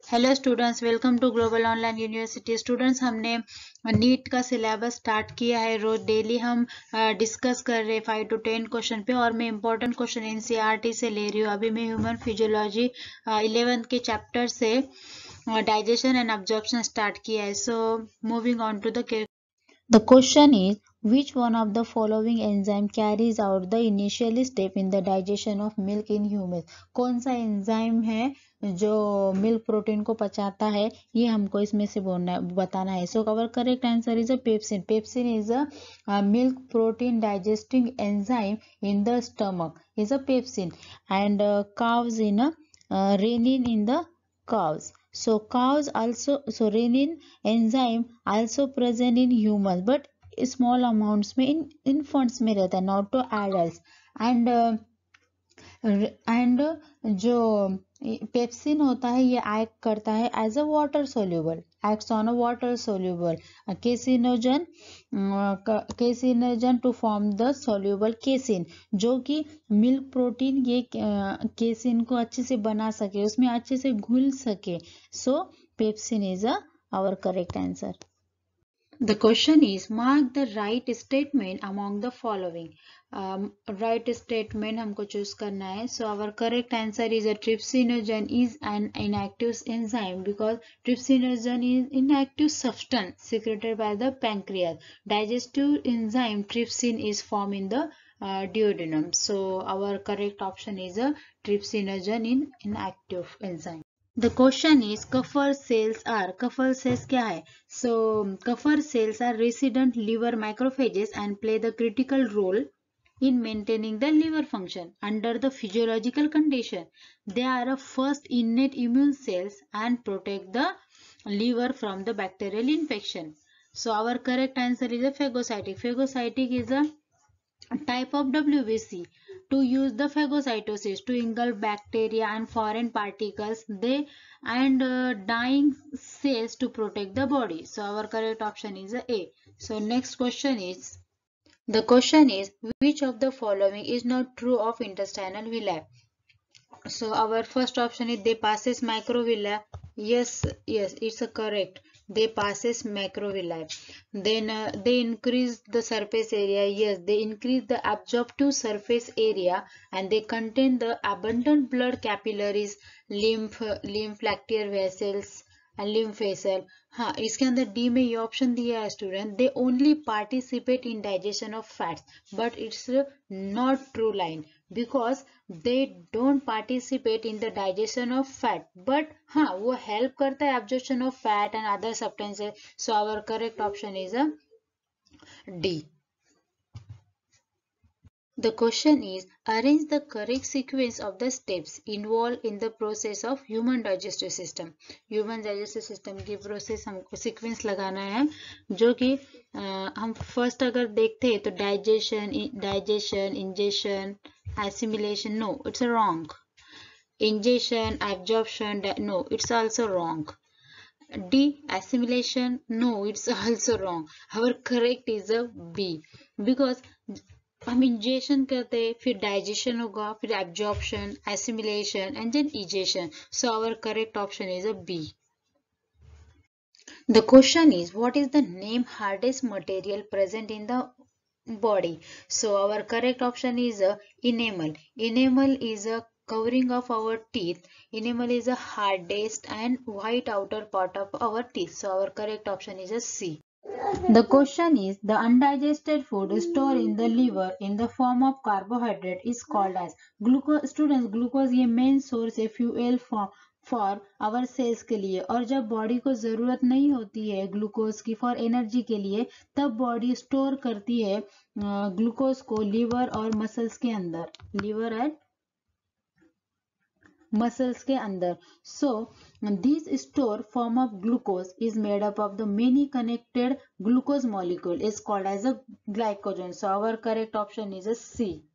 Hello students, welcome to global online university. Students, हमने NEET का syllabus start किया है। रोज डेली हम डिस्कस कर रहे हैं 5 to 10 क्वेश्चन पे, और मैं इंपॉर्टेंट क्वेश्चन एनसीईआरटी से ले रही हूँ। अभी मैं ह्यूमन फिजियोलॉजी 11th के चैप्टर से डाइजेशन एंड अब्जॉर्प्शन स्टार्ट किया है। So moving on to The question is, which one of the following enzyme carries out the initial step in the digestion of milk in humans? कौन सा enzyme है जो milk protein को पचाता है, ये हमको इसमें से बताना है। So our correct answer is a pepsin. Pepsin is a milk protein digesting enzyme in the stomach is a pepsin, and cows in a renin in the cows. So cows also, so renin enzyme also present in humans, but small amounts में in infants में रहता है, not to adults. And जो pepsin होता है ये act करता है as a water soluble, acts on a water soluble caseinogen to form the soluble casein, जो कि मिल्क प्रोटीन ये केसिन को अच्छे से बना सके, उसमें अच्छे से घुल सके। So pepsin is our correct answer. The question is, mark the right statement among the following. Right statement हमको choose करना है. So our correct answer is a trypsinogen is an inactive enzyme because trypsinogen is inactive substance secreted by the pancreas. Digestive enzyme trypsin is formed in the duodenum. So our correct option is a trypsinogen in inactive enzyme. The question is, Kupffer cells क्या है? So Kupffer cells are resident liver macrophages and play the critical role in maintaining the liver function under the physiological condition. They are a first innate immune cells and protect the liver from the bacterial infection. So our correct answer is a phagocytic. Phagocytic is a type of WBC to use the phagocytosis to engulf bacteria and foreign particles they and dying cells to protect the body. So our correct option is A. So next question is, the question is, which of the following is not true of intestinal villi? So our first option is they passes microvilli. Yes, it's a correct. They passes macrovilli. Then they increase the surface area. Yes, they increase the absorptive surface area, and they contain the abundant blood capillaries, lymph lacteal vessels and lymph vessel. हाँ, इसके अंदर D में ये option दिया है student, they only participate in digestion of fats, but it's not true line because they don't participate in the digestion of fat, but हाँ वो help करता है absorption of fat and other substances. So our correct option is a D. The question is, arrange the correct sequence of the steps involved in the process of human digestive system. Human digestive system की process हमको sequence लगाना है, जो कि हम first अगर देखते हैं तो digestion, ingestion, assimilation. No, it's a wrong. Ingestion, absorption, no, it's also wrong. D, assimilation, no, it's also wrong. Our correct is a B because हम इंजेशन करते हैं, फिर डाइजेशन होगा, फिर absorption, assimilation and then egestion. So our correct option is a B. The question is, what is the name hardest material present in the body? So our correct option is a enamel. Enamel is a covering of our teeth. Enamel is the hardest and white outer part of our teeth. So our correct option is a C. The question is, the undigested food stored in the liver in the form of carbohydrate is called as glucose. Students, glucose ये main source है fuel for our cells के लिए, और जब body को जरूरत नहीं होती है ग्लूकोज की फॉर एनर्जी के लिए, तब बॉडी स्टोर करती है ग्लूकोज को लिवर और मसल्स के अंदर, लिवर एंड muscles के अंदर. So this store form of glucose is made up of the many connected glucose molecule is called as a glycogen. So our correct option is a C.